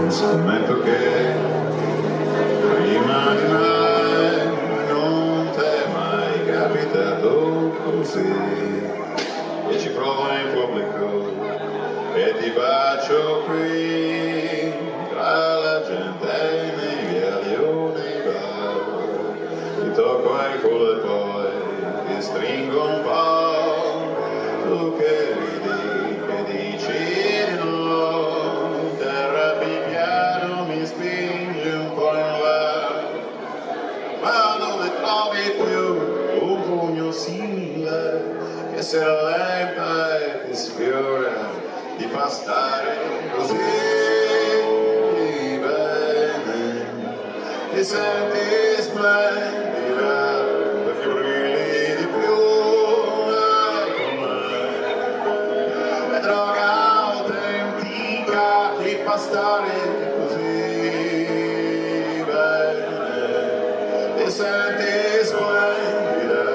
Scommetto che prima di me non ti è mai capitato così, e ci provo in pubblico e ti bacio qui tra la gente nei viali o nei bar, ti tocco il culo e poi ti stringo un po', tu che ridi, che dici di no, ti arrabbi piano, mi spingi un po' in là, ma non ne trovi più un pugno simile che si allenta e ti sfiora, ti fa stare così bene, ti senti splendida perché brilli di più, è droga autentica, ti fa stare così bene, ti senti splendida.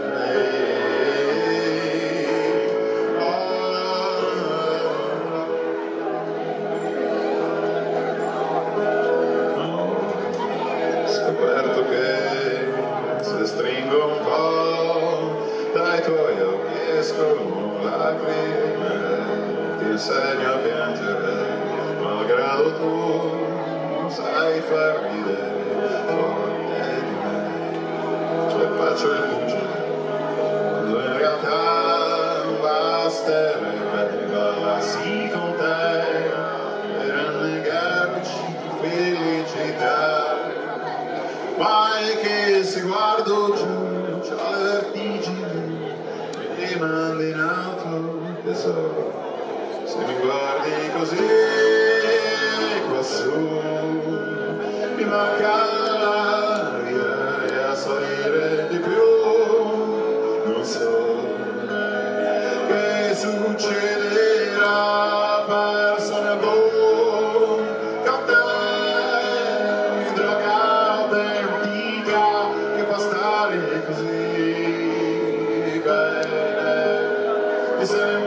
Scoperto che se stringo un po' dai tuoi occhi escono lacrime, ti insegno a piangere malgrado tu sai far ridere forte di me, cioè faccio il pugile quando in realtà basterebbe ballarsi con te per annegarci felicità. Mai che se guardo giù c'ho le vertigini, mi mandi in auto, tesoro, se mi guardi così quassù, mi manca l'aria e a salire di più, non so che succederà, perso nel buio, con te. Così bene, mi sembra